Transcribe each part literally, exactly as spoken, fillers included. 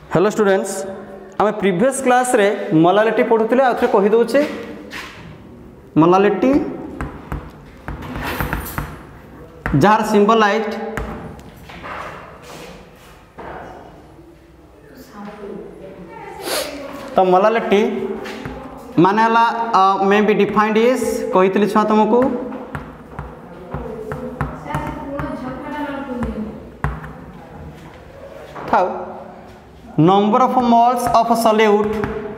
Hello students, आम previous class रे molality पढ़ुले आउ थे कही दौचे मोलालिटी जार सिंबलाइज्ड तो मोलालिटी माने मे बी डिफाइंड इज कही छुआ तुमको था number of moles of a solute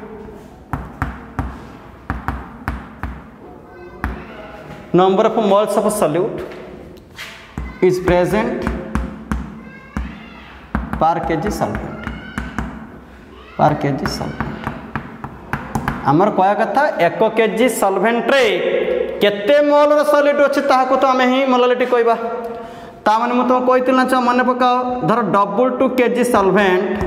number of moles of a solute is present per kg solvent per kg solvent आमर कया कथा एक केजी सॉल्वेंट रे केते मोल रो सॉलिड अछि ताहाको तो आमे ही मोलालिटी कहबा ता माने मु तो कहितिला छ मने पकाओ धर डबल टू केजी सॉल्वेंट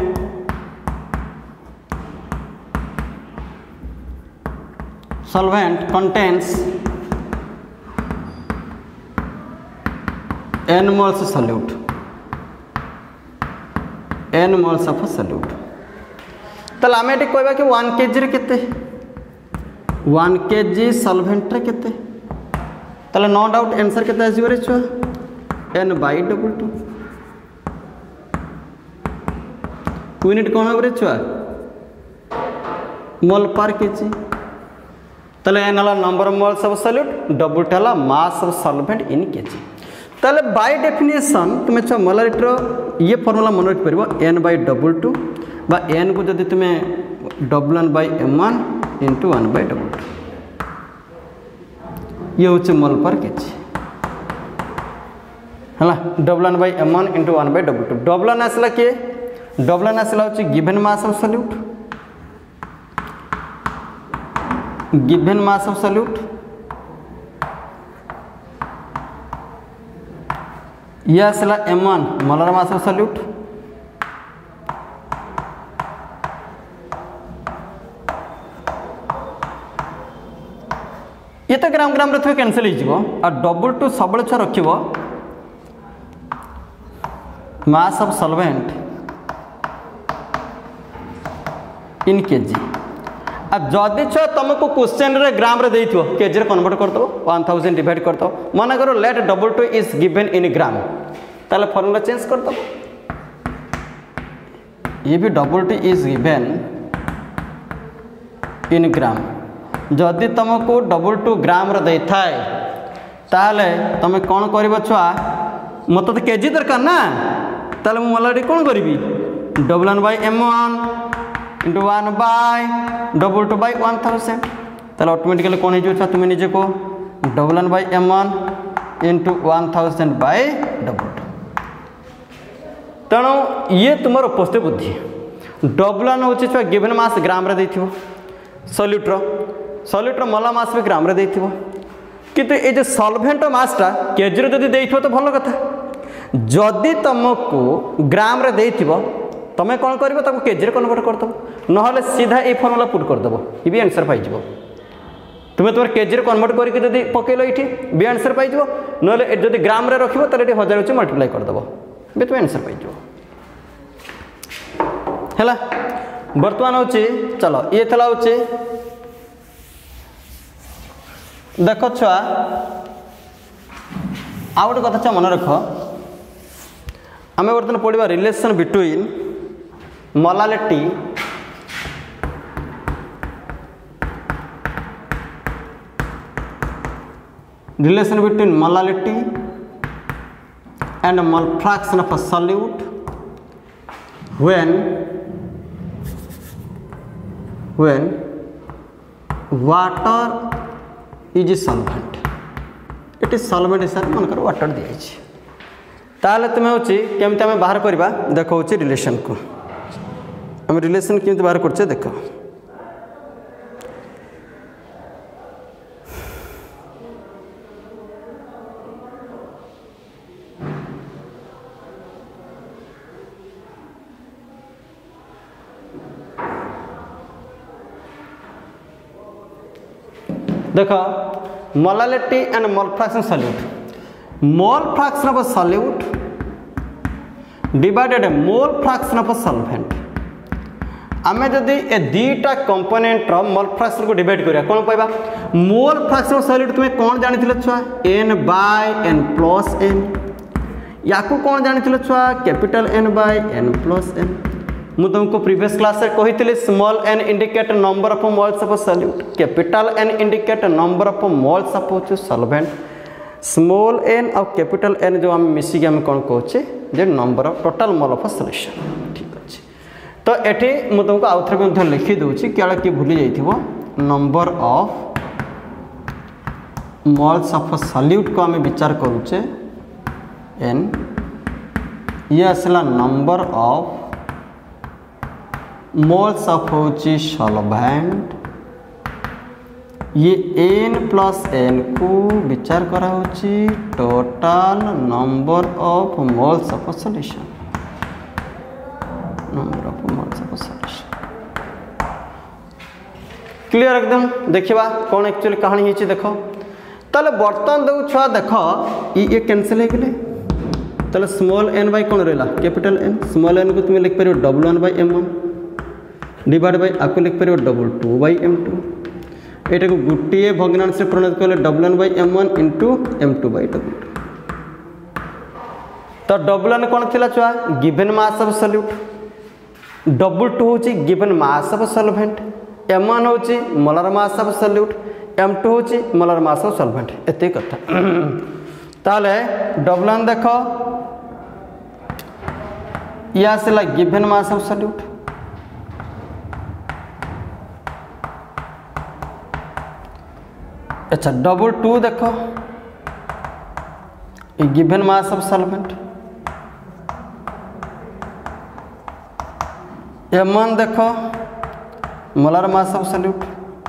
solvent contains n moles solute n moles of solute तले आमे एटी कहबा कि वन केजी रे केते वन केजी सॉल्वेंट रे केते तले नो डाउट आंसर केते आसीबो रे छुआ n by double two unit कोन होबरे छुआ मोल पर केजी तले एन हला number of moles of solute double टला mass of solvent in K तले बाय डेफिनेशन तुमे छ मोलालिटी रो ये फार्मूला मन रख परबो n बाय डबल टू बा n को जदि तुमे double one by m one into one by double two ये होचे mole per K G double one by m one into one by double two double one आसला के double one आसला होचे given mass of solute given mass of solute यह असला m one molar mass of solute ये तो ग्राम ग्राम रखिए cancel हो डबल टू सब छ रखिबो mass of solvent in K G जदि छ तुमको क्वेश्चन रे ग्राम रे देइथो केजी रे कन्वर्ट कर दो वन थाउजेंड डिवाइड कर दो माने करो let double two is given in gram ताले फार्मूला चेंज कर दो ये भी double two is given in gram जदि तुमको डबल टू ग्राम रे देइ थाए ताले तुम कोन करबो छुआ मत तो केजी दरकार ना ताले मु मोलालिटी कोन करबी double one by m one into one by double two by one thousand ताले ऑटोमेटिकली कौन हो तुम निजे को double one by m one into one thousand by double two तेणु ये तुम उपस्थित बुद्धि डबल वन हूँ छुआ गिवन मास ग्राम रे देथिबो सॉल्यूट रो सॉल्यूट रो मला मास भी ग्राम रे देथिबो किंतु ए जे सॉल्वेंट मासटा केजी रे जदी देथिबो तो भलो कथा जदी तुमको ग्राम रे देथिबो तमें कौन कर केजी कन्वर्ट कर दब ना सीधा ये फर्मूला पुट करदेव ये भी आंसर पाई तुम्हें तुम केजी कन्वर्ट करके पकईल ये भी आंसर पाई ना जब ग्राम रे रखिबो ताले ये हजार अच्छे मल्टीप्लाई करदेव भी तुम आंसर पाई है बर्तमान हूँ चलो ये थला हूँ देख छुआ आ गए कथा मन रख आम बर्तमान पढ़ा relation between molality relation between molality and mole fraction of a solute when when water is solvent it is solvent is मन कर वाटर दिया ताले तुम्हें होची केमते हमें बाहर करबा देखो होची रिलेशन को हम रिलेशन केमते बाहर करछे देखो देखो molality and mole fraction solute mole fraction of solute divided mole fraction of solvent आमे जदि ए दीटा कंपोनेंट रो मोल फ्रैक्शन को डिवाइड करिया कोन पाइबा मोल फ्रैक्शन सॉलिड तुमे कोन जानिथिले छुआ n by n plus n याकू कोन जानिथिले छुआ capital N by n plus n मु तुमको प्रीवियस क्लास रे कहिथिले small n indicate number of moles of solute capital N indicate number of moles of solvent small n और capital N जो हम मिसी के हम कोन कहचे जे number of total mole of solution तो एठी मु तुमको आउ थरे मध्ये लिखि दोछि केला कि भूली जाइथिबो number of moles of solute को हमें विचार करूचे n ये असला नंबर ऑफ मोल्स ऑफ होछि सॉल्वेंट ये n प्लस n को विचार करा होछि total number of moles of solution number of moles of solution clear एकदम देखिबा कौन एक्चुअली कहानी हिची देखो ताले बर्तन दउ छुआ देखो ई ये कैंसिल हे गेले ताले स्मॉल n बाय कोन रहला कैपिटल N स्मॉल n को तुम लिख परियो double one by m one divide by आको लिख परियो double two by m two एटा को गुटिए भग्नांश से परिणत करले double one by m one into m two by double two तो डबल वन कोन थिला छुआ given mass of solute double two होची given mass of solvent m one होची molar mass of solute m two होची molar mass of solvent एते कथा ताले डबल वन देखो या से ला गिवन मास ऑफ सॉल्यूट अच्छा डबल टू देखो ये given mass of solvent m one देखो molar mass of solute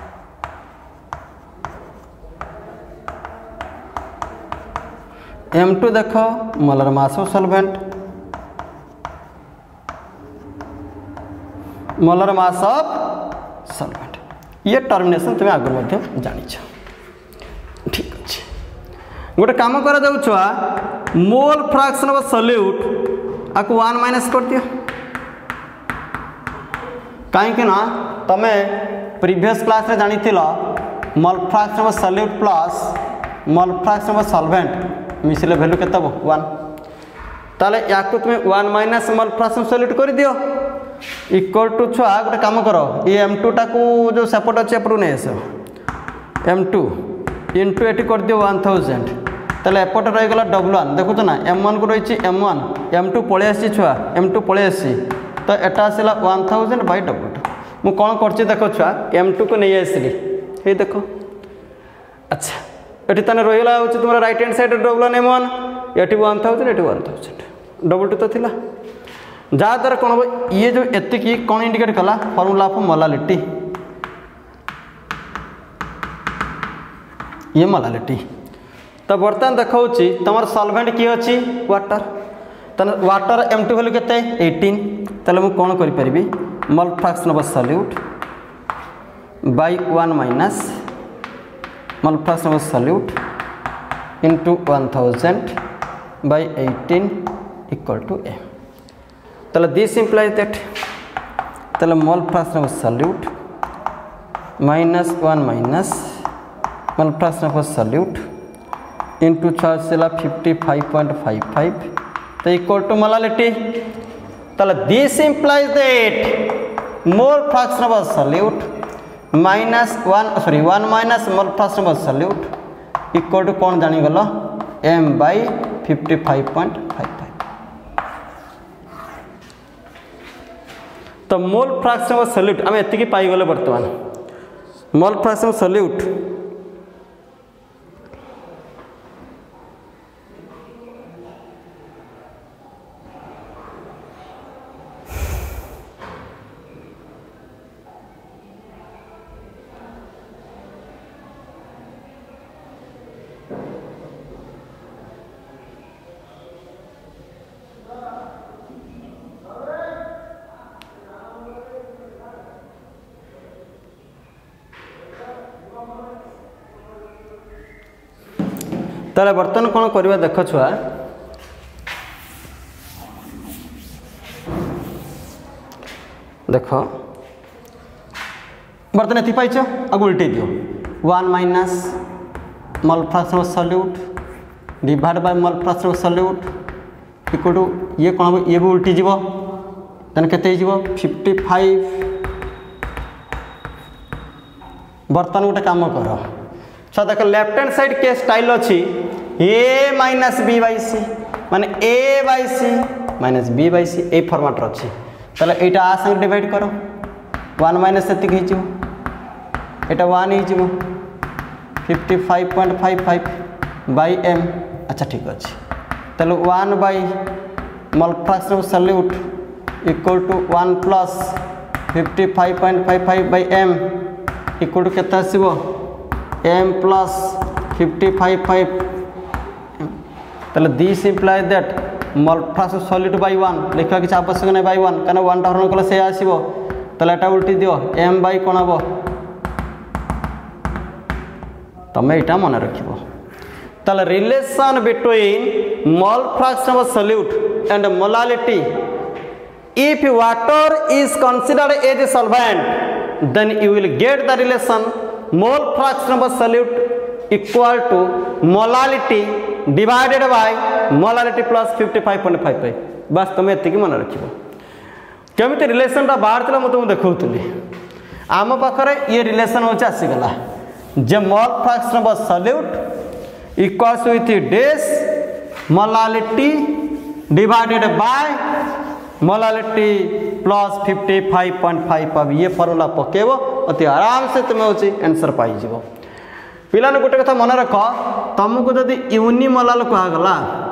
m two देखो molar mass of solvent molar mass of solvent ये टर्मिनेशन तुम आगे मध्य जानिछ ठीक अच्छे गोटे काम करा जाऊ छुआ मोल फ्रैक्शन ऑफ सॉल्यूट आको वन माइनस कर दियो कहीं ना तमे प्रीवियस क्लास रे जानी थिलो mole fraction of solute plus mole fraction of solvent मिसले वैल्यू केता बो वन ताले याको तुम one minus mole fraction of solute कर दियो इक्वल टू छुआ गोटे काम करो ये m टू टाकू जो सेपट अच्छे एपटू नहीं आस m टू इंटू एटी कर दियो वन थाउजेंड ताले एपट रही गला डबल वन देखु ना m वन को रही m वन m टू पळे आसी छुआ m टू पळे आसी तो एटा आसला one thousand by double two मु कौन करछि देखो छुआ m टू को नहीं आसली हे देखो अच्छा एटी तने रहिला होछि तुमरा right hand side double one m one एटी वन थाउजेंड एटी वन थाउजेंड डबल टू तो थिला जहाँ द्वारा कौन हम ये जो एति कौन इंडिकेट कला फॉर्मूला ऑफ मोलालिटी ये मोलालिटी तो बर्तमान देखा तुम सॉल्वेंट किए अच्छी वाटर तो वाटर एम टू वैल्यू केते एटीन ताले मु कौन करि परिबी mole fraction of solute by one minus mole fraction of solute into one thousand by eighteen equal to m ताले दिस implies that ताले mole fraction of solute minus one minus mole fraction of solute into छाला fifty five point five five तो equal to molality ताले this implies that mole fraction of solute minus one sorry one minus mole fraction of solute equal to कौन जानी गलो m by fifty five point five five तो mole fraction of solute आम एति पाई गले वर्तमान मोल fraction of solute ताले बर्तमान कौन करवा देख छुआ देख बर्तन एति पाइछ आग उल्टे दियो one minus mole fraction of solute divide by mole fraction of solute equal to ये कौन हम ये भी उल्टी जीव देन केते जीव फिफ्टी फाइव। बर्तन गोटे काम कर छ देख लेफ्ट हैंड साइड के स्टाइल अच्छी A minus B by C माने A by C minus B by C ए फॉर्मेट अच्छी ताले एटा आ संग डिवाइड करो वन माइनस एतिक हो एटा वन हो fifty five point five five by M. अच्छा ठीक अच्छे ताले one by mole fraction of solute equal to one plus fifty five point five five by M equal to केते आसीबो M plus fifty five five ताले this imply that mole fraction of solute by one लिखा किसी आवश्यक नहीं by one कहना one हरण कले से आसीबो ताले एटा उल्टी दियो एम बाई कोन हबो तमे एटा मन रखिबो ताले relation between mole fraction of solute and molality if water is considered as a solvent then you will get the relation mole fraction of a solute equal to molality divided by molality plus fifty-five point five five बस तुम एति मन रखिबो केमिति relation टा बाहर तला म तुम देखौतली आम पाखरे ये रिलेशन हो आसी गला जे mole fraction of a solute equals with dash molality divided by molality plus fifty five point five अब ये फॉर्मूला पकेब अति आराम से तुम हूँ आंसर पाइज पिला गोटे कथा मन रख तुमको जदि यूनिमोलाल कहगला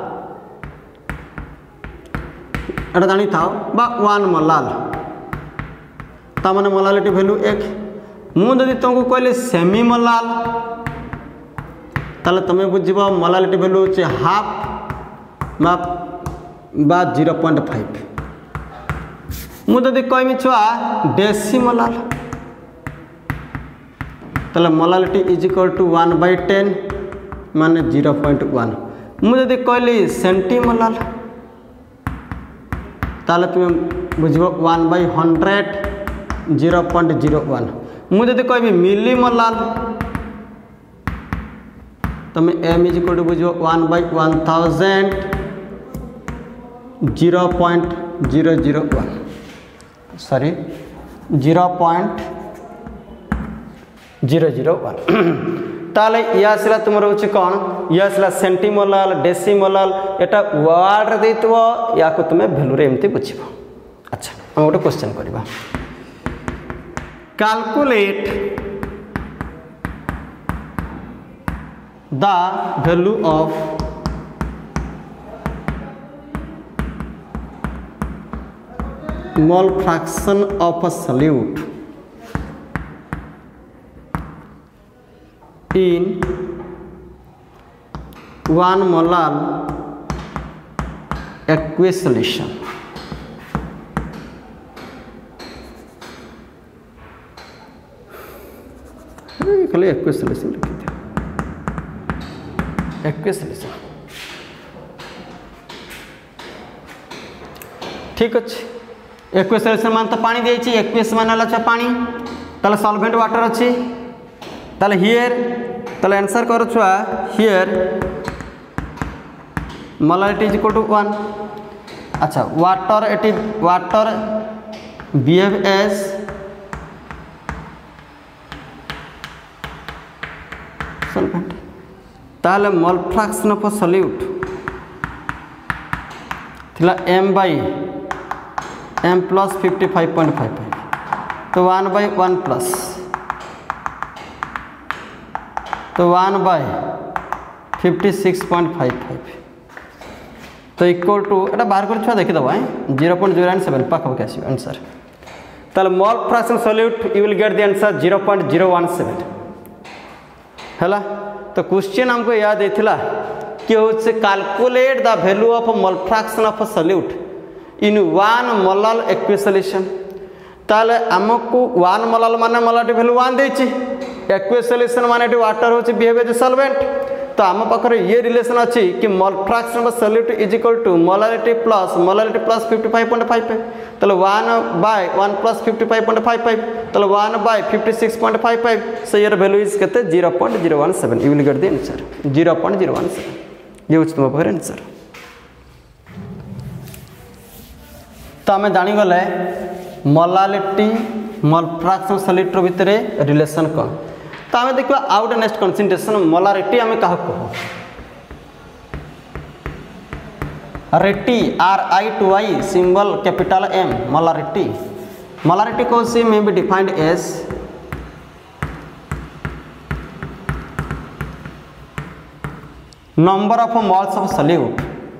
एटा जानी था बा वन मोलाल तामाने मोलालिटी वैल्यू एक मुझे तुमको कहली सेमी मोलाल ताले तुम बुझ मोलालिटी वैल्यू होचे हाफ बा जीरो पॉइंट फाइव मुझे कहमी छुआ डेसिमोलाल ताले molality is equal to one by ten माने जीरो पॉइंट वन मुझे कहली सेंटीमोलाल ताले तुम बुझ one by hundred zero point zero one मुझे कहबी मिलीमोलाल तुम एम इज इक्वल टू बुझ one by one thousand zero point zero zero one sorry zero point zero zero one ताले या आसला तुम रोचे कौन या आसला सेंटीमोलाल डेसिमोलाल एटा वर्ड रे देतबो या को तुमे वैल्यू रे एमती बुझिबो। अच्छा हम गोटे क्वेश्चन करबा calculate the value of mole fraction of a solute in one molal aqueous solution खाली aqueous solution लिखी थी aqueous solution ठीक अच्छे एक्वेस सॉल्यूशन मान तो पानी देछि एक्वेस मान होला पानी ताले सॉल्वेंट वाटर अच्छी ताले हियर ताले आंसर करो छुआ here molality is equal to one. अच्छा वाटर एटी वाटर बिहेव एज सॉल्वेंट ताले मोल फ्रैक्शन ऑफ सॉल्यूट थिला m by M plus fifty five point five five तो वन बाई वन प्लस तो one by fifty six point five five तो equal to एटा बाहर कर छुआ देखिदेव zero point zero nine seven पाखा पाखी आस आंसर ताले mole fraction solute you will get the answer zero point zero one seven है। तो क्वेश्चन हमको याद देथिला कि होचे calculate the value of mole fraction of solute in one molal aqueous solution ताले हमको वन मोलाल माने मोलालिटी वैल्यू वन देछि एक्वेस सॉल्यूशन माने वाटर होचे बिहेव एज सॉल्वेंट तो आम पाखे ये रिलेशन अच्छी कि fraction of solute is equal to molarity plus molarity plus fifty five point five five ताले one by one plus fifty five point five five ताले one by fifty six point five five so यार value is केते zero point zero one seven you will get the answer zero point zero one seven ये तुम पाखे answer. तो आम जानीगले molality mole fraction solute भितर रिलेशन कौन। तो आम देखा आउ गए नेक्स्ट कनसेंट्रेशन मोलारिटी आम क्या कह रेटी आर आई टू आई symbol capital M molarity molarity को सी may be defined as number of moles of solute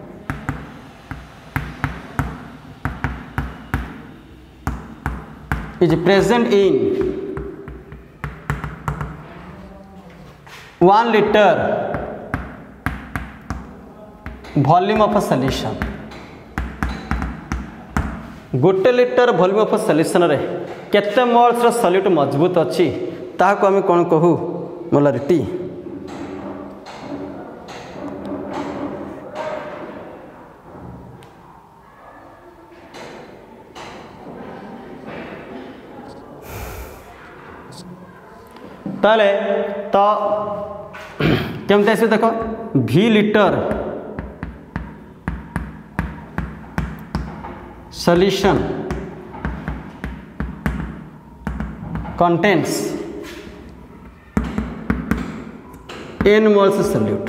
is present in one liter volume of a solution गोटे लिटर वॉल्यूम ऑफ सॉल्यूशन रे केते मोल्स रो सॉल्यूट मजबूत अच्छी ताको आम कौन कहू मोलारिटी। ताले तो केमती आस देख V litre solution contains n moles solute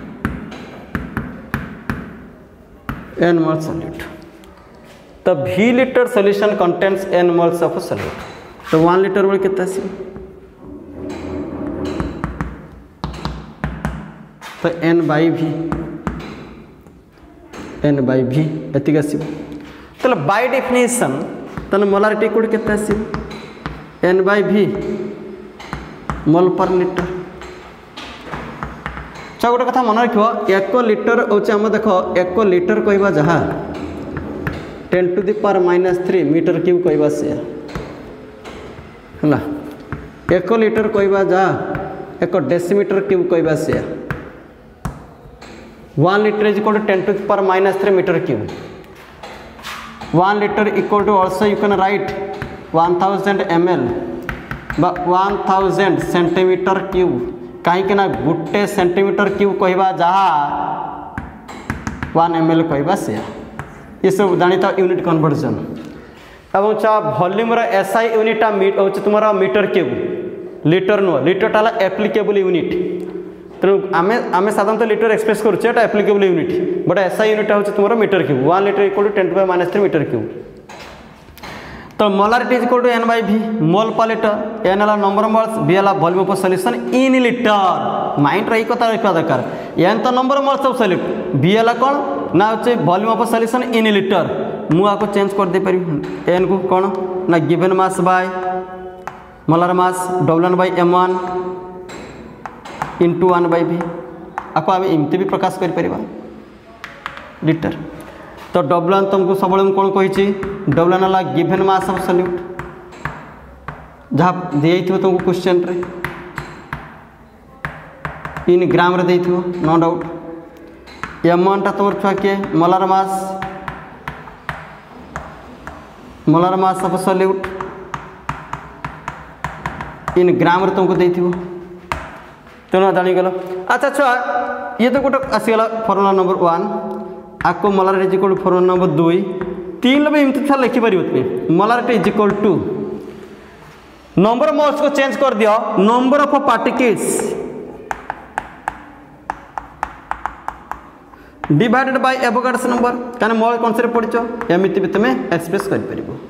n moles solute तो V litre solution contains n moles of solute तो वन लिटर बोले कितना आस तो n by V n by V एतिक आसो तो बाय डेफिनेशन तो मोलारिटी कोड केते आसो N by V mole per litre. अच्छा गोटे कथा मन रख एक लिटर हूँ आम देख एक लिटर कहवा जहाँ ten to the power minus three metre cube कहवा से है एक लिटर कहवा जहाँ एक डेसीमीटर क्यूब कहवा से one litre is equal to ten to power minus three metre cube one litre equal to also you can write one thousand M L one thousand centimetre cube कहीं गोटे centimetre cube कहवा जहाँ one M L कहवा से ये सब जानी था यूनिट कन्वर्जन एवं चा वॉल्यूम एस आई यूनिट हूँ तुम मीटर क्यूब लिटर नुह लिटरटा एप्लिकेबल यूनिट तेणु आम आम साधारणतः लिटर एक्सप्रेस करुचे एटा applicable unit but SI unit हूँ तुम metre cube one litre equal to ten to power minus three metre cube. तो molarity is equal to n by V mole per litre n है number moles V है volume of solution in litre mind रही कथा रखा दरकार n तो number moles of solute V है कौन ना हूँ volume of solution in litre मुझे चेंज कर दे पारि एन को कौन ना given mass by molar mass W by M one into one by V आपको आम एमती भी प्रकाश कर लिटर। तो डब्ल्यू तुमको सब कौन कही डब्ल्यू है गिवन मास ऑफ सॉल्यूट जहाँ दिए तुमको क्वेश्चन रे इन ग्राम रे देइथिबो नो डाउट एम वन टा तुम छुआ किए molar mass molar mass of solute in gram रे तुमको देइथिबो तेना जानीगल। अच्छा छुआ ये तो गोटे आसीगला फर्मुला नंबर वन आपको molarity is equal to formula number दुई तीन भी एमती था लिखिपार तुम molarity is equal to number moles को चेंज कर दियो number of particles divided by Avogadro's number क्या मोल कनसेप्ट पढ़ो एमती भी तुम एक्सप्रेस कर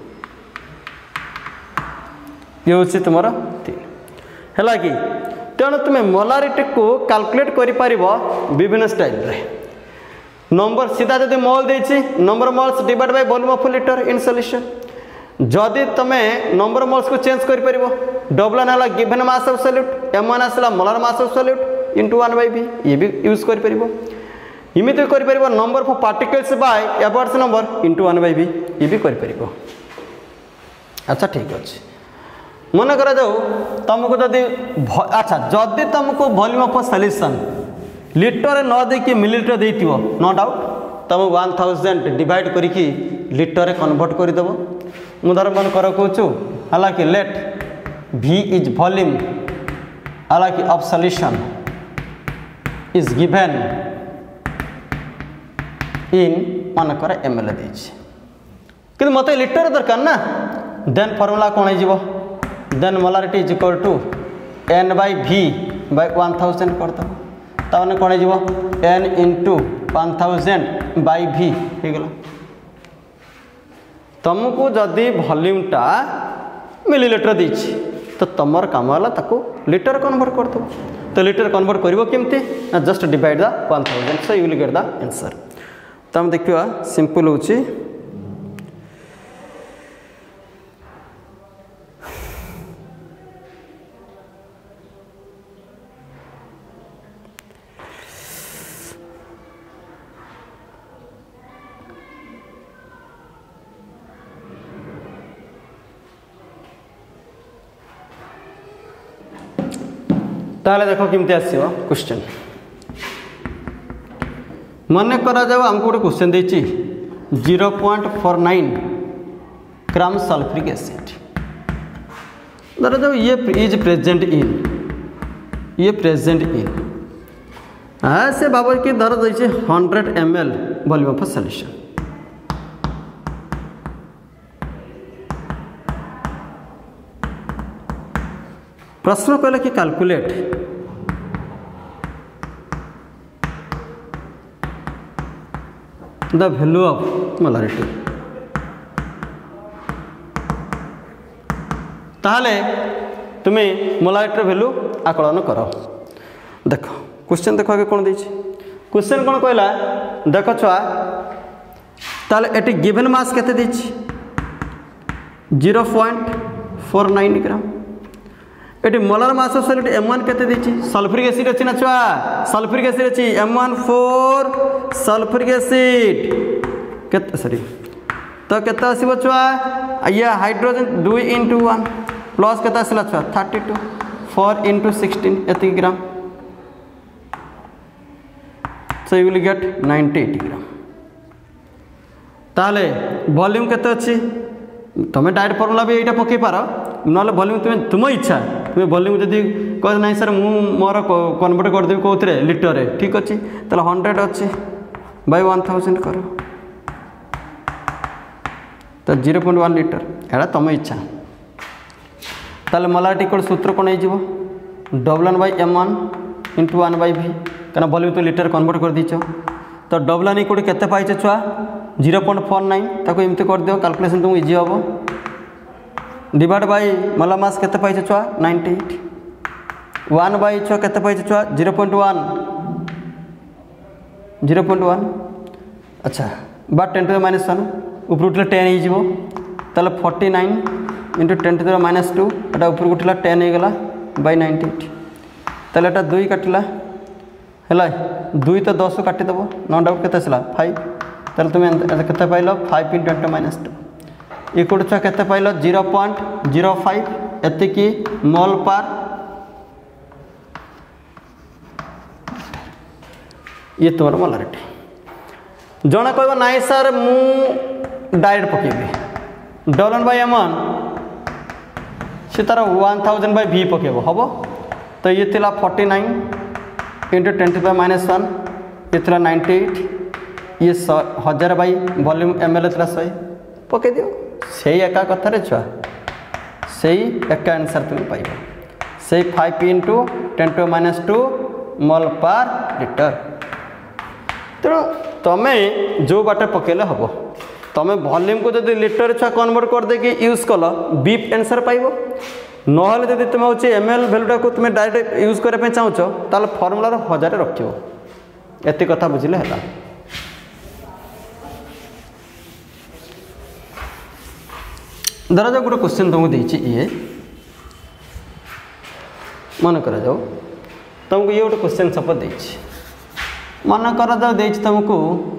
ये हूँ तुम तीन है कि तेणु तुम मोलारिटी को कैलकुलेट कर विभिन्न स्टाइल रे नंबर सीधा जब मोल देछि number moles divide by volume of litre in solution जदि तुम नंबर मोल्स को चेंज कर डब्ल्यू है given mass of solute M one आसला molar mass of solute into one by V ये भी यूज कर इमित कर नंबर ऑफ पार्टिकल्स बाय एबॉर्ट्स number into one by V ये भी कर। अच्छा ठीक अच्छे मन कर जाऊ तुमको जदि अच्छा जदि तुमको वॉल्यूम ऑफ सॉल्यूशन लिटर न देकी मिलीलिटर देइथिबो नो डाउट तुम वन थाउजेंड डिवाइड करिकी लिटर कन्वर्ट करदेव मुझे मन कर कहूँ हालांकि लेट V इज वॉल्यूम हालांकि of solution is given in मन कर एम एल कि मत लिटर दरकार ना देन फर्मूला कौन हो then molarity is equal to n by V by one thousand करदेव ताने कौन हो n into one thousand by V हो गला तुमको जदि वॉल्यूमटा मिलीलिटर देछि तो तुमर काम है ताको लिटर कन्वर्ट कर दो तो लिटर कन्वर्ट करिवो केमती ना just divide the one thousand so you will get the answer. तो हम देखिवा सिंपल होछि ताले देखो केमती आसीबो क्वेश्चन मन करा जाओ हमको गोटे क्वेश्चन देछि zero point four nine gram sulphuric acid धर जाओ ये इज प्रेजेंट इन ये प्रेजेंट इन हाँ से बाबा की धर देछि hundred M L volume of solution प्रश्न कहला कि calculate the value of molarity ताहले तुम्हें मोलारिटी वैल्यू आकलन कर देख क्वेश्चन देख आगे कौन देछि क्वेश्चन कौन कहला देख छुआ ताहले एटी गिवन मास केते देछि zero point four nine gram ये molar mass solute M one केते देछि सल्फ्यूरिक एसिड अछि ना छुआ सल्फ्यूरिक एसिड अछि M one for sulphuric acid केते सॉरी तो केते आसीबो छुआ ये hydrogen two into one plus केते आसला छुआ thirty two four into sixteen एति gram so you will get ninety eight gram ताले वॉल्यूम केते अछि तुम डायरेक्ट फॉर्मूला भी एटा पके पार ना वॉल्यूम तुम तुम इच्छा तुम्हें वॉल्यूम जदि कह ना सर मु मोर कन्वर्ट करदेवी कौन लिटर ठीक अच्छे तो हंड्रेड अच्छे बाय वन थाउजेंड कर तो जीरो पॉइंट वन लिटर एटा तुम इच्छा ताले मोलारिटी कोड सूत्र कौन हो W one by M one into one by V क्या वॉल्यूम तो लिटर कन्वर्ट कर दीच तो डबल वन कोड केते पाइछ छुआ जीरो पॉइंट फोर नाइन ताको एमती कर दियो कैलकुलेशन तुमको इजी हम डिवाइड बाय मोलार मास केते पाइछ छुआ नाइंटी एट वन बाय छुआ केते पाइछ छुआ zero point one zero point one अच्छा बा ten to the minus one ऊपर उठले टेन हो ताले forty nine into ten to the minus two एटा ऊपर उठला टेन हो गला बाय नाइंटी एट ताले एटा दुई काटला है दुई तो दस काटिदेव नो डाउट केते आसला फाइव ताले तुम केते पाइल five into ten minus two equal to केते पाइल जीरो पॉइंट जीरो फाइव एतिकी मोल पार ये तुम मोलारिटी जड़े कह ना सर मु डायरेक्ट पकेबी डबल बाय एम वन सी तार वन थाउजेंड बाय भी पकेब हम तो ये थिला forty nine into ten to the minus one ये थिला नाइंटी एट ये हजार बाई वॉल्यूम एम एल थिला सौ पके दियो से एका कथार छुआ से एका आंसर तुम पाइब से five into ten to minus two mole per litre तेणु तुम्हें जो बाटे पकेले हम तुम्हें वॉल्यूम को जब लिटर छुआ कन्वर्ट कर देकी यूज कल बीप आंसर पाइब ना जब तुम हूँ एम एल भैल्यूटा को तुम डायरेक्ट यूज करने चाहूच ताल फर्मुलार हजार रख एत कथा बुझे है धरा जाओ गोटे क्वेश्चन तुमको देती ये मन करा जाओ तुमको ये गोटे क्वेश्चन सपोज देती मन करा जाओ देती तुमको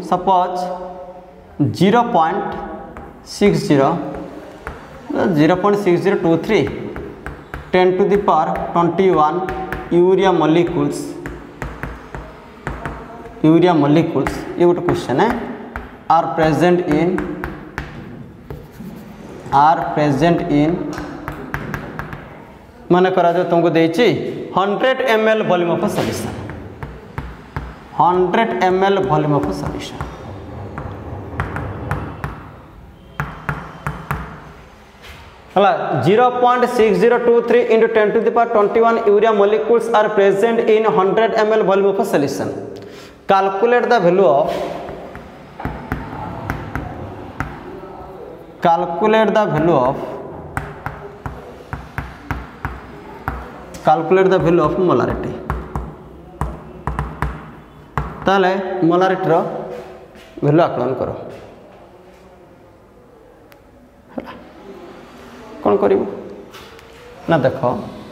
suppose zero point six zero zero point six zero two three ten to the power twenty one urea molecules urea molecules ये गोटे क्वेश्चन है are present in are present in मन करा जो तुमको देची hundred M L volume of solution hundred M L volume of solution हला zero point six zero two three into ten to the power twenty one urea molecules are present in hundred M L volume of solution calculate the value of calculate the value of calculate the value of molarity ताले molarity रो value आकलन करो कौन करिवो ना देखो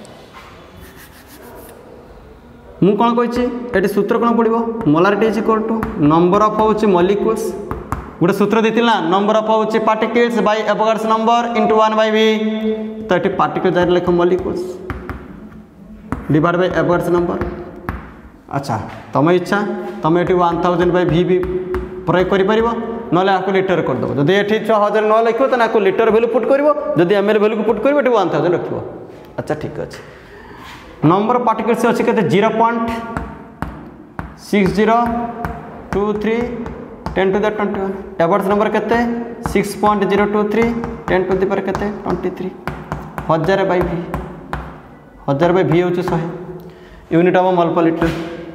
मु कौन कही ये सूत्र कौन पड़ो molarity is equal to number of होची मॉलिक्यूल्स गोटे सूत्र देती ना नंबर ऑफ होची particles by Avogadro's number into one by V तो ये पार्टिकल जारी लिख molecules divide by Avogadro's number अच्छा तुम इच्छा तुम ये वन थाउजेंड बाय वी भी प्रयोग कर ना आपको लिटर करदेव जब ये छः हजार न लिख तो आपको लिटर वैल्यू पुट कर जब एम एल वैल्यू को पुट कर वन थाउजेंड रख अच्छा ठीक अच्छे नंबर ऑफ पार्टिकल्स अच्छे के zero point six zero two three ten to the twenty one average number के six point zero two three ten to the power के ट्वेंटी थ्री हजार बाई भी हजार बाई भी हूँ शहे यूनिट हम मोल पर लिटर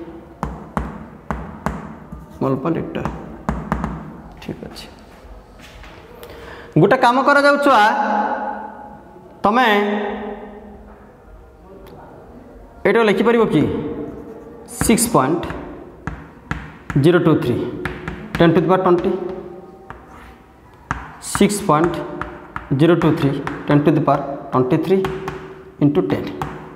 मोल पर लिटर ठीक अच्छे गोटे काम करा जाऊ छुआ तमें ये लिखिपर कि six point zero two three ten to the power twenty six point zero two three ten to the power twenty three into ten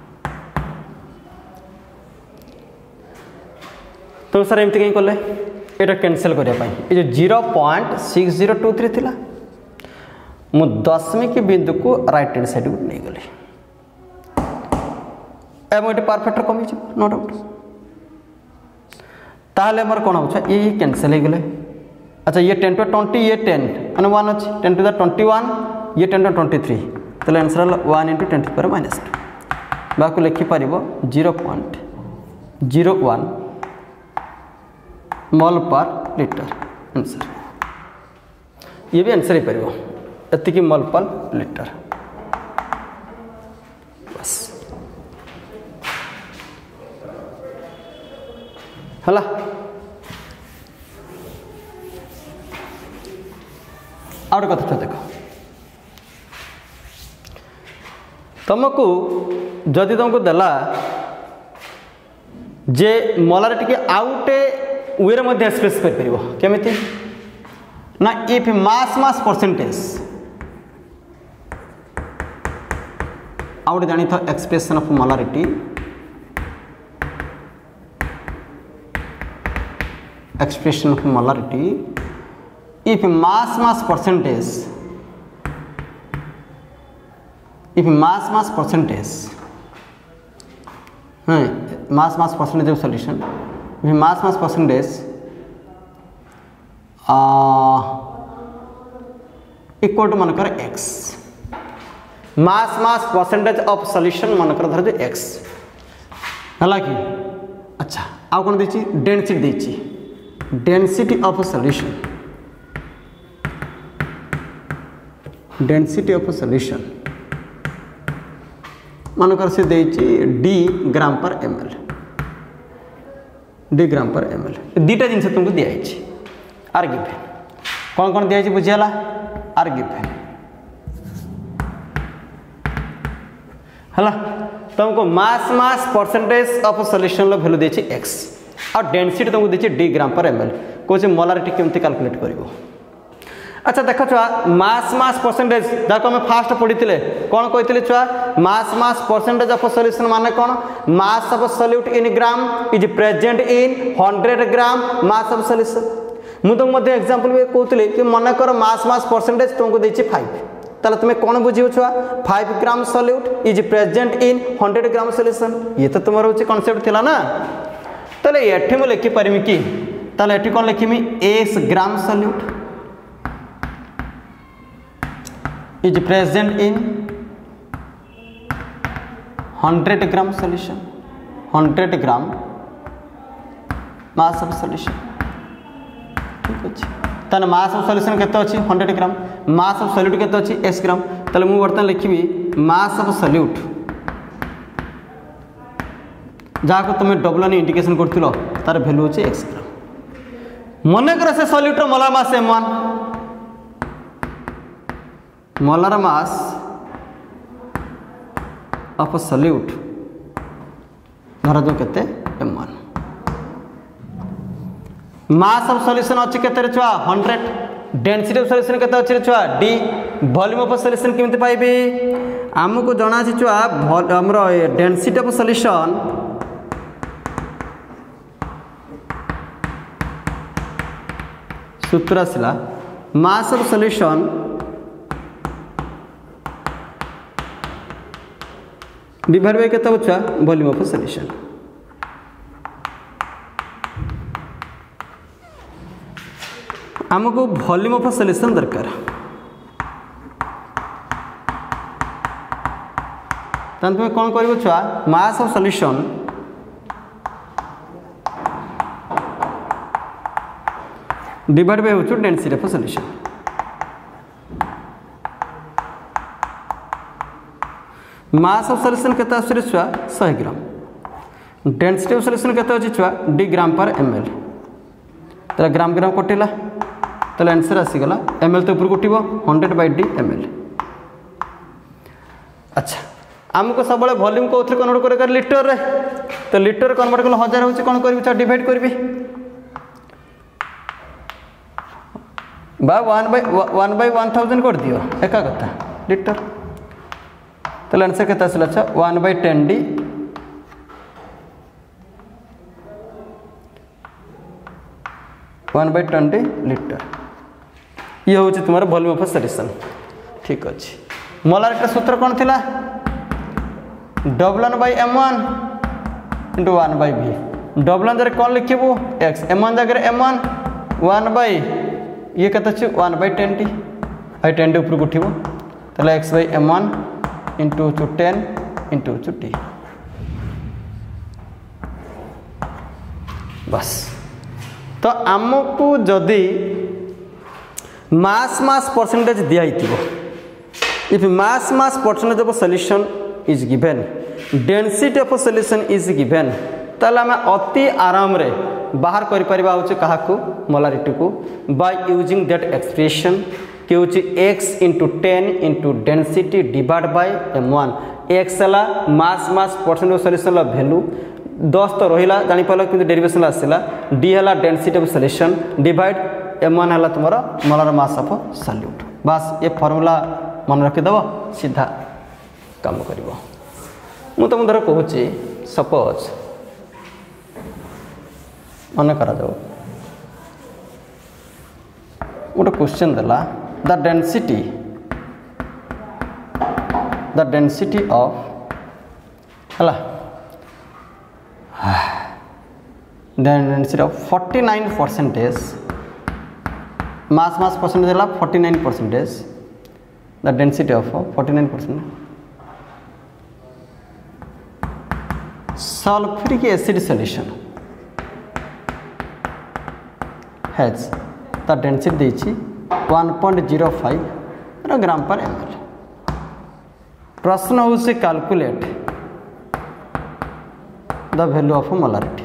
तो सर एमती कहीं कले ये कैंसल करने ये जो zero point six zero two three थी मु दशमिक बिंदु को राइट हैंड साइड को नहीं गली एवं ये परफेक्ट कमी नो डाउट ताहले मोर कौन हो ये कैंसल हो गले अच्छा ये टेन टू ट्वेंटी ये टेन मैंने वन अच्छे ten to the twenty one ये टेन टू ट्वेंटी थ्री तो answer one into ten to power minus two बाकी लिखिपर zero point zero one mole per litre answer ये भी आंसर ही पार एति मोल पर लिटर बस हला और कथा देख तुमको जदि तुमको देला जे मोलारिटी के आउटे वे मध्य एक्सप्रेस कर केमिति ना इफ मास मास परसेंटेज आउट जानी था expression of molarity expression of molarity if mass mass percentage if mass mass percentage हाँ mass mass percentage of solution mass mass percentage equal to मनकर X mass mass percentage of solution मनकर धर X है कि अच्छा आउ कौन देची डेंसिटी देची density of solution density of solution मनकर से देची D gram per M L D gram per M L दीटा जिन तुमको दिखाई आर गिवेन कौन कौन दिखाई बुझीगला आर गिवेन है तुमको mass mass percentage of solution value देची एक्स और डेंसिटी तुमको देची D gram per M L कौन मोलारिटी केमती कैलकुलेट कर अच्छा देख छुआ मास मास परसेंटेज जहाँ आम फास्ट पढ़ी कौन कही छुआ mass mass percentage of solution माने कौन mass of solute in gram is present in hundred gram mass of solution मुझे तुमको एग्जांपल भी कहती कि मन कर मास मास परसेंटेज तुमको देती फाइव ताले तुम कौन बुझे छुआ five gram solute is present in hundred gram solution ये तो तुम हूँ कॉन्सेप्ट थिला ना ताले ये मुझे लिखिपारि कि ताले एटी कौन लिखिमी X gram solute is present in hundred gram solution hundred gram mass of solution ठीक अच्छे ताने मास ऑफ सॉल्यूशन केते अछि hundred gram mass of solute केते अछि एक्स ग्राम ताले मु वर्तमान लिखिबी मास ऑफ सॉल्यूट जहाँ को तुम डबल इंडिकेशन करथिलो तार वैल्यू होची एक्स ग्राम मन कर से solute molar mass M one molar mass of solute धर दो केते M one mass of solution अच्छी केते रे छुआ हंड्रेड डेंसिटी ऑफ सॉल्यूशन केते अच्छी रे छुआ डी वॉल्यूम ऑफ सॉल्यूशन केमिति पाइबे हमको जଣା अछि छुआ हमरो डेंसिटी ऑफ सॉल्यूशन सूत्र आसला mass of solution divide by केते होछा वॉल्यूम ऑफ सॉल्यूशन हमको वॉल्यूम ऑफ सॉल्यूशन दरकार तन तुम कौन करिवो छुआ mass of solution divide by होछु density of solution mass of solution केते आसरे छुआ सौ ग्राम डेंसिटी ऑफ सॉल्यूशन केते अछि छुआ डी ग्राम पर एमएल तला ग्राम ग्राम कटिला तला आंसर आसी गला एमएल तो ऊपर उठिबो हंड्रेड बाय डी एमएल अच्छा हमको सब बळे वॉल्यूम को उथरे कन्वर्ट करे कर लीटर रे तो लीटर कन्वर्ट करले हजार होछि कोन करबी छ डिवाइड करबी बा one by one by one thousand कर दियो एका कथा लीटर तो आंसर केते आसला छ one by ten D one by ten D litre ये हूँ तुम्हारे वॉल्यूम ऑफ सॉल्यूशन ठीक अच्छे मोलारिटी सूत्र कौन थिला double one by M one into one by V double one जगह कौन लिखिबू एक्स एम वन जगह एम वन वन बाय ये कत अच्छे one by ten T I ten T ऊपर उठिबो ताले X by M one into two ten into two T बस तो आमको जदि मास मास परसेंटेज दिया if mass mass percentage of solution is given density of solution is given ताले आम अति आराम रे बाहर कर परिबा होचे कहा को मोलारिटी को बाय यूजिंग दैट एक्सप्रेशन के होचे x into ten into density divide by M one x हला mass mass percentage of solution ला वैल्यू दस तो रहिला जानि पालो किंतु डेरिवेशन आसिला d हला density of solution divide M one हला तुम्हारा मोलार मास ऑफ सॉल्यूट बस ये फार्मूला मन रखि दबो सीधा काम करिवो मु तुम धर कहूची सपोज मन करा जाओ गोटे क्वेश्चन देला the density the density of हला density of forty nine percentage mass mass percentage है forty nine percentage the density of forty nine percent sulphuric acid solution has the density देछि one point zero five gram per M L प्रश्न हो से calculate the value of molarity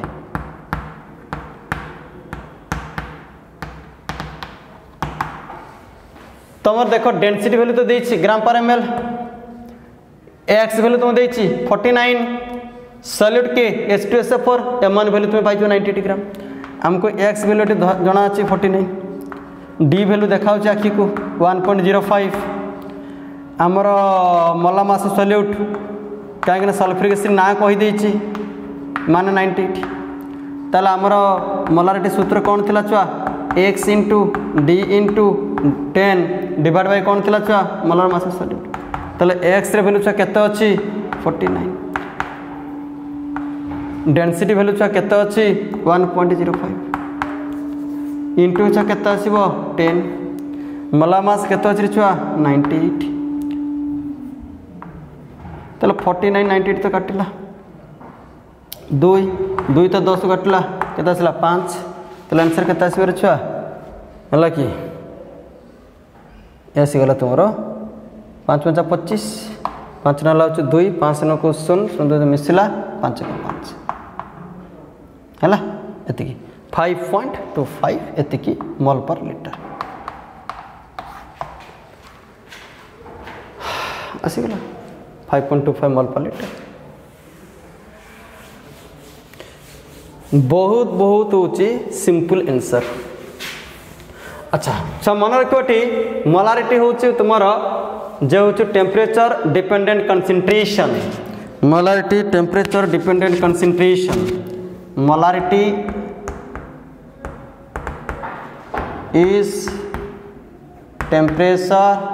तुम देखो density value तो देछि ग्राम per M L x value तुम देछि फोर्टी नाइन सॉल्यूट के H two S O four M one value तुम पाइछ नाइंटी ग्राम हमको एक्स वैल्यू जना अच्छी फोर्टी नाइन डी वैल्यू देखा आखि को वन पॉइंट जीरो फाइव आमर मला मास सॉल्यूट कहीं सल्फ्यूरिक एसिड ना कहीदे मान नाइंटी एट ताला आमर मोलारिटी सूत्र कौन थिला छुआ X into D into ten divide by कौन थिला छुआ मोलार मास सॉल्यूट ताले एक्स रे वैल्यू छुआ केते अछि फोर्टी नाइन डेंसिटी वैल्यू छुआ केते अछि one point zero five into छ केते आसीबो टेन मला मास केते अछि छुआ नाइंटी एट तले फोर्टी नाइन नाइंटी एट तो काटिला दुई दुई तो दस काटिला केते आसला पाँच तले आंसर केते आसीबो रे छुआ हला कि ऐसी गला तुमरो पाँच पंचा पच्चीस पाँच ना लाउछ दुई पाँच न को शून्य शून्य मिसिला पाँच को पाँच हला एतिकी फाइव पॉइंट टू फाइव एतिकी मोल पर लीटर आसीगला five point two five mole per litre बहुत बहुत होची सिंपल आंसर। अच्छा सब मन रखोटी मोलारिटी होची तुमरो जे होची temperature dependent concentration molarity temperature dependent concentration molarity is temperature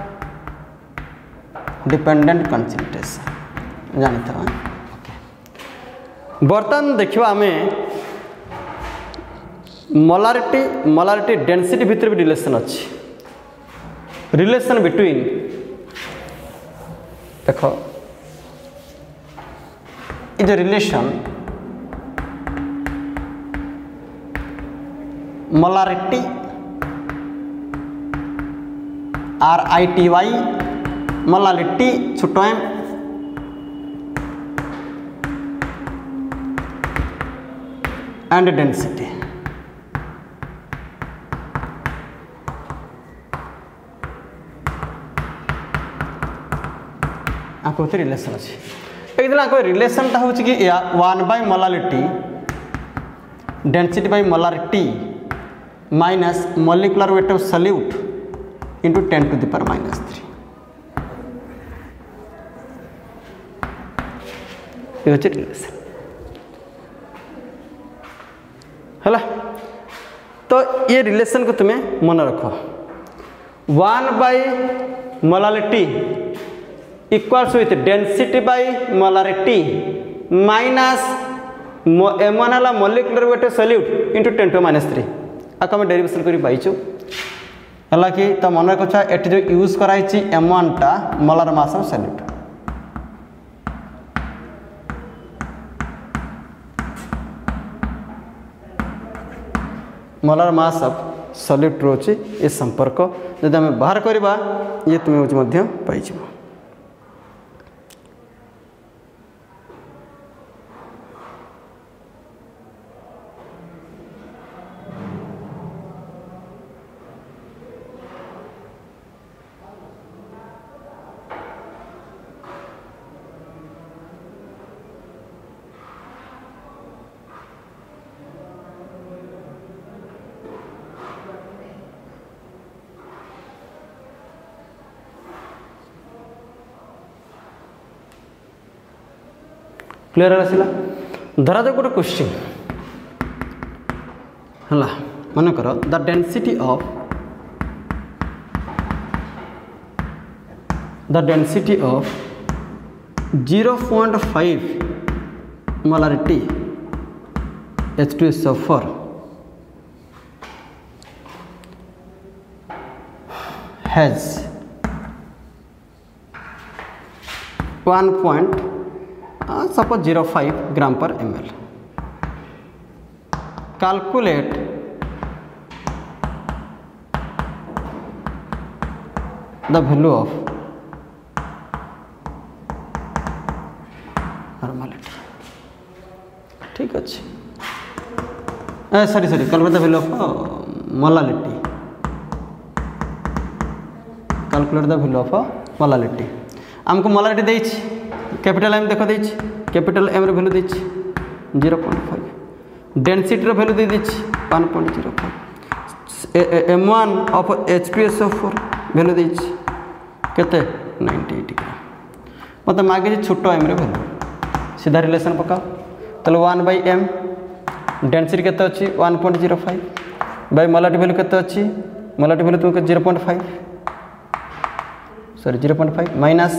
dependent concentration जानते हैं ओके। बर्तमान देखिबा हमें मोलारिटी मोलारिटी डेंसिटी भितर भी रिलेशन अच्छी रिलेशन बिटवीन देखो is relation molarity R I T Y molarity छोटो एम एंड डेंसिटी आपको रिलेशन अच्छे एक दिन आपको रिलेशन टा होची कि one by molarity density by molarity minus molecular weight of solute into ten to the power minus three ये होची रिलेशन हला। तो ये रिलेशन को तुम्हें मन रखो one by molarity equals with density by molarity minus M one है molecular weight of solute into ten to minus three आपको आम डेरिवेशन कर पाइछु है कि तो मन रखा एटी जो यूज कराई एम वन टा molar mass of solute molar mass of solute रोचे ये संपर्क जब आम बाहर करवा ये तुम्हें पाई क्लियर आसला धरा जाओ गोटे क्वेश्चन है मन कर the density of the density of zero point five molarity H two S O four has one point suppose zero five gram per M L calculate the value of normality ठीक अच्छे sorry sorry calculate the value of molality calculate the value of molality आमको molality देछि capital M देख देछि capital M value देछि zero point five density value दे देछि one point zero five M one of H P S O four value देछि केते ninety eight ग्राम मतलब मागे छोटो एम वैल्यू सीधा रिलेशन पकाओ ताले वन बाय एम डेंसिटी केते अछि one point zero five by molarity value केते अछि मोलारिटी वैल्यू तुमको zero point five sorry zero point five minus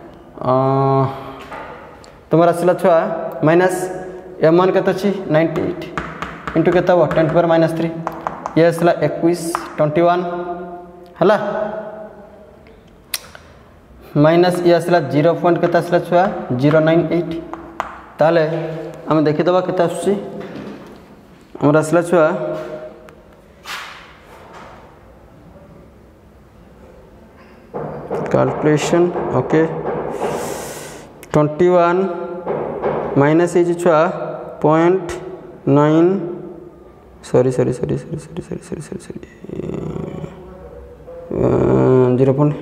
तुम आसला छुआ माइनस एम वन के नाइंटी एट इंटू के ten to power minus three ये आसला इक्कीस ट्वेंटी वन है माइनस ये आसला जीरो पॉइंट के आसला छुआ जीरो नाइन एट ताले आम देखीदबा के आसूँ आमर आसला छुआ calculation okay twenty one minus ये छुआ point nine sorry sorry sorry sorry sorry sorry sorry sorry sorry zero point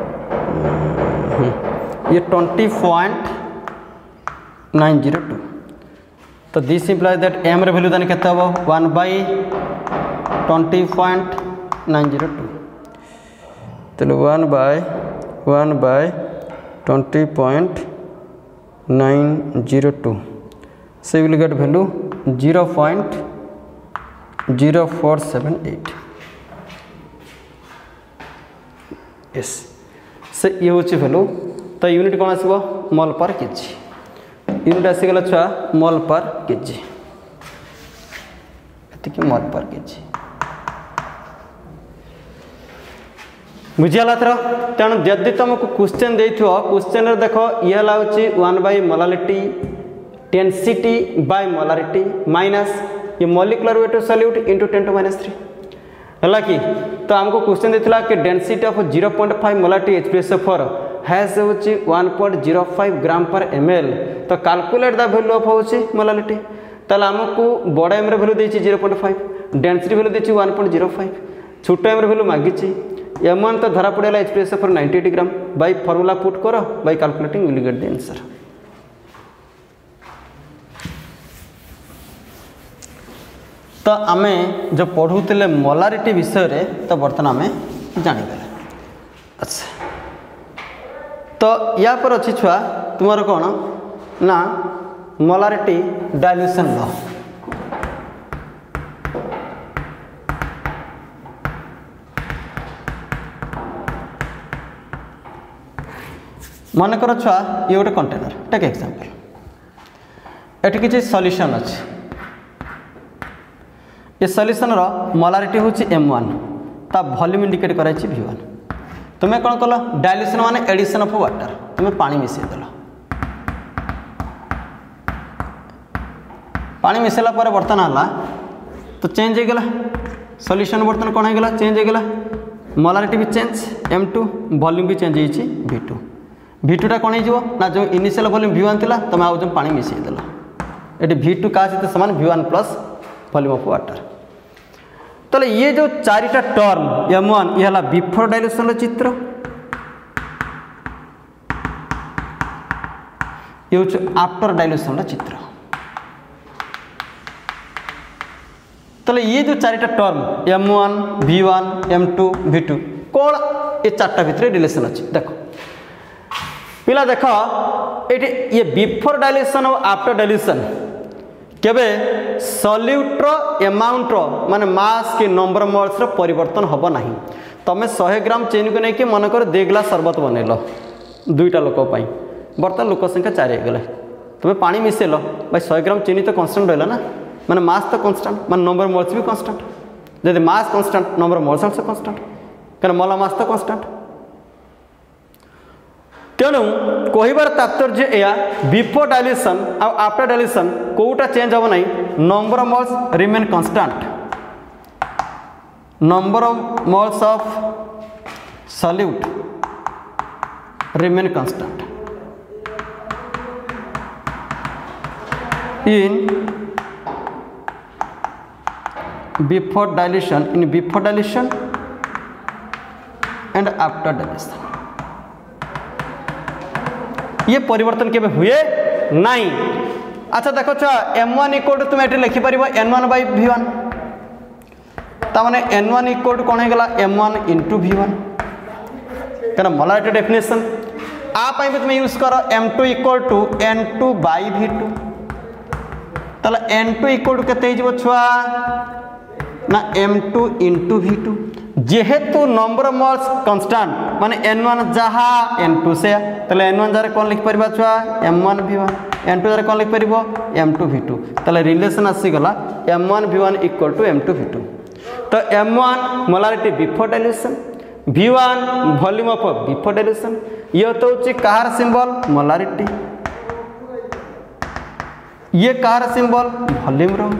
ये twenty point nine zero two तो दिस इम्प्लाइज दैट एम रे वैल्यू देन केते हबो one by twenty point nine zero two तो one by one by twenty point nine zero two so you will get value zero point zero four seven eight yes से ये हूँ value तो unit कौन आसो मोल per KG unit आसीगला छुआ mole per KG एति मोल per KG बुझीगला थर तेणु जदि तुमको क्वेश्चन देथो क्वेश्चन रे देखो ये हूँ one by molality density by molarity minus ये molecular weight of solute into ten to minus three है कि तो हमको क्वेश्चन देता कि density of zero point five molarity H P S O four has होची one point zero five gram per M L तो calculate the value of होची molarity ताले हमको बड़ एम रे वैल्यू देछि zero point five density value देछि one point zero five छोट एम रे वैल्यू मागिछि एम वन तो धरा पड़ेला H P S O four ninety eight gram by formula put करो by calculating will get the answer तो आम जो पढ़ुले मोलारिटी विषय रे तो बर्तमान आम जानीगले अच्छा तो या पर अच्छी छुआ तुम्हार कौन ना मोलारिटी डाइल्यूशन लॉ मन कर छुआ ये गोटे कंटेनर टेक एग्जांपल एटी किसी सॉल्यूशन अच्छे ये सॉल्यूशन रो मोलारिटी होची एम वन ता वॉल्यूम इंडिकेट कराई वी वन तुम्हें कौन कल डाइल्यूशन माने एडिशन ऑफ वाटर तुम्हें पानी मिसई देल पानी मिसेला पर बर्तमान है तो चेंज हो गला सॉल्यूशन बर्तमान कौन होगा चेंज हो गला मोलारिटी भी चेंज एम टू वॉल्यूम भी चेंज होती वी टू वी टूटा कौन हो ना जो इनिशियल वॉल्यूम वी वन थी तुम आज पानी मिसई देल ये वी टू क्या सहित सामान V one plus volume of water तो ये जो चारिटा टर्म एम वन ये है बिफोर डाइल्यूशन चित्र ये हूँ आफ्टर डाइल्यूशन चित्र तो ये जो चारिटा term M one V one M two V two कौन ये चार्टा भितर रिलेशन अच्छी देखो पिला देख ये बिफोर डाइल्यूशन और आफ्टर डाइल्यूशन केबे सॉल्यूट्र एमाउंट माने मास के नंबर मोल्स रो परिवर्तन होबो नहीं तमे सौ ग्राम चीनी को नहीं कि मन कर दे गिलास शरबत बनैलो दुईटा लोक पाई बर्तमान लोक संख्या चार हो गले तुम्हें पानी मिसेल भाई सौ ग्राम चीनी तो कांस्टेंट रहला ना माने मास तो कांस्टेंट माने नंबर मोल्स भी कांस्टेंट जदि mass constant number moles also constant कारण मोला मास तो कांस्टेंट तेणु कहबार तात्पर्य या बिफोर डाइल्यूशन और आफ्टर डाइल्यूशन कोटा चेंज हम नहीं number of moles remain constant number of moles of solute remain constant in before dilution in before dilution and after dilution ये परिवर्तन केबे हुए नहीं अच्छा देखो छुआ एम वन इक्वल टू तुम ये लिखिपर एन वन बै भी वन ताने एन वन इक्वल टू कौन होगा M one into V one क्या मोलारिटी डेफिनेशन आप तुम यूज कर M two equal to N two by V two ताला एन टू इक्वल टू केते हो छुआ ना M two into V two जेहेतु नंबर ऑफ मोल्स कांस्टेंट माने एन वन जहा एन टू से तले एन वन जार कौन लिख परबा छुआ M one V one N two जार कौन लिख परबो एम टू भी टू तले रिलेशन आसी गला M one V one equal to M two V two तो M one molarity before dilution, V one volume of before dilution, ये तो होची कहार सिंबल मोलारिटी, ये कहार सिंबल वॉल्यूम रो,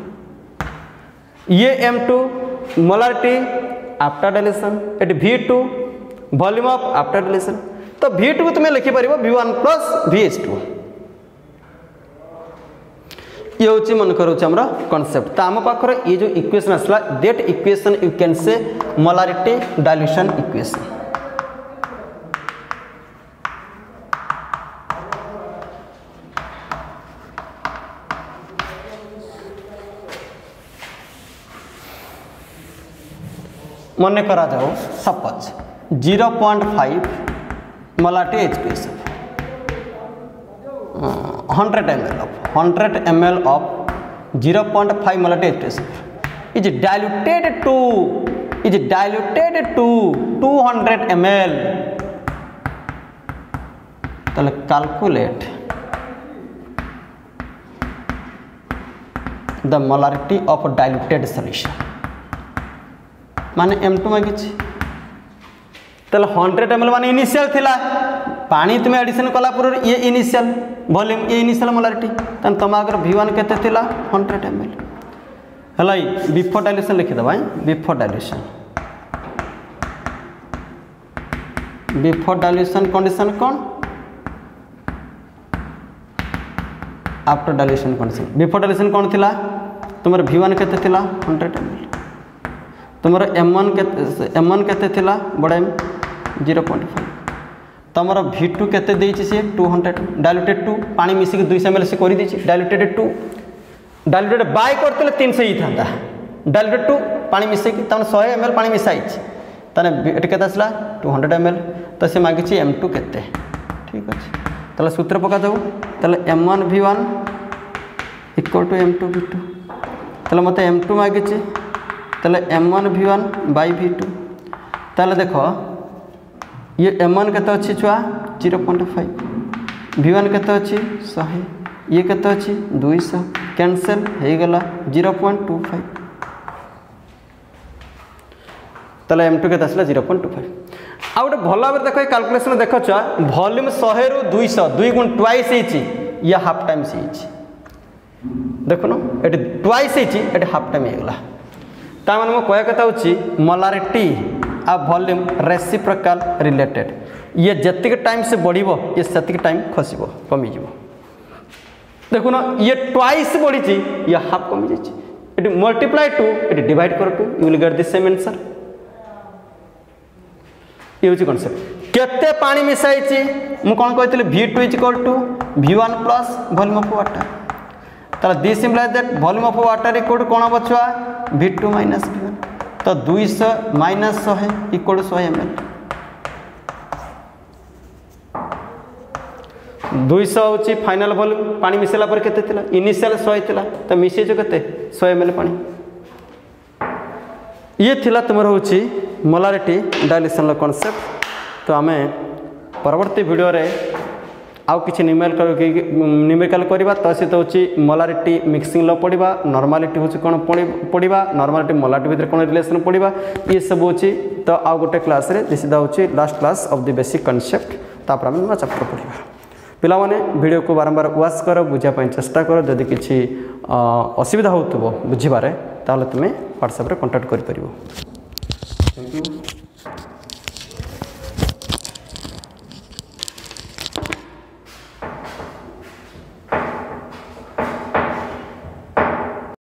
ये M two molarity after dilution, एट V two volume of after dilution. तो V two को तुम्हें लिखि परिबो V one plus V H two, ये हूँ मन कर कॉन्सेप्ट। तो आम पाखर ये जो इक्वेशन आसला that equation you can say molarity dilution equation. मन करा जाओ suppose zero point five molarity H P S hundred M L of hundred M L of zero point five molarity H P S is diluted to is diluted to two hundred M L. ताले calculate the molarity of diluted solution माने M two मागिच। ताले hundred M L माने initial थिला पानी तुम्हें addition कला पर ये इनिशियल वॉल्यूम ये इनिशियल मोलारिटी तन तुम आगर वी वन केते थिला हंड्रेड एम एल हलाई बिफोर डाइल्यूशन लिखि दबा before dilution before dilution condition कौन after dilution condition. Before dilution कौन थिला तुमर वी वन केते थिला हंड्रेड एम एल तुमर एम वन केते एम वन केते थिला बड़ा एम जीरो पॉइंट फाइव तुमर वी टू केते देछि से टू हंड्रेड डाइल्यूटेड टू पानी मिसिक टू सौ एम एल से कर दी डाइल्यूटेड टू डाइल्यूटेड बाय करते तीन सौ ही था डाइल्यूटेड टू पानी मिसिक तम सौ एम एल पानी मिसाई ताने के आसला टू हंड्रेड एम एल तो से मागिछि एम टू केते ठीक अच्छे ताले सूत्र पका जाऊ ताले M one V one equal to M two V two ताले मते एम टू मागिछि ताले M one V one by V two ताले देखो ये एम वन केते अच्छी छुआ zero point five V one केते अच्छी सौ ये केते अच्छी दुई सौ कैंसल हो गला जीरो पॉइंट टू फाइव ताले एम टू केते आसला जीरो पॉइंट टू फाइव। आ गोटे भल भाव देख कैलकुलेशन देख छुआ वॉल्यूम सौ रु दुई सौ दुई गुण ट्वाइस होती या हाफ टाइम से देखुन ये ट्वाइस होती हाफ टाइम होगा तार मैं कह कथा हूँ मोलारिटी आ वॉल्यूम रेसिप्रोकल रिलेटेड ये जतिक टाइम से बढ़िबो ये सेतिक टाइम खसिबो कमी जीवो देखुन ये ट्वाइस बढ़ी ये हाफ कमी जाइए it multiply two it divide कर two you will get the same answer. ये हूँ कॉन्सेप्ट केते पानी मिसाई मु कौन कहती V two is equal to V one plus volume of water ताला this implies that volume of water equal to कौन हम छुआ V two minus V one तो दुई सौ माइनस सौ है इक्वल टू सौ एम एल दुई सौ हूँ फाइनाल वॉल्यूम पानी मिसेला पर केते थिला इनिशियल सौ थिला तो मिसेज केते सौ एम एल पानी ये थिला तुमर हूँ मोलारिटी डाइल्यूशन कॉन्सेप्ट। तो आम परवर्ती वीडियो रे आउ किसी न्यूमेरिकल न्यूमेरिकल करवा तो सहित हूँ मोलारिटी मिक्सिंग लॉ पढ़ा नॉर्मालिटी हूँ कौन पढ़ा नॉर्मालिटी मोलारिटी भितर कौन रिलेशन पढ़ा ये सब हूँ तो आउ गोटे क्लास रे सीधा हूँ last class of the basic concept तापर आम नुआ चैप्टर पढ़ा पिला माने वीडियो को बारंबार वाच कर बुझापी चेष्टा कर जदि किसी असुविधा हो बुझे ताले तुम्हें व्हाट्सएप रे कांटेक्ट कर।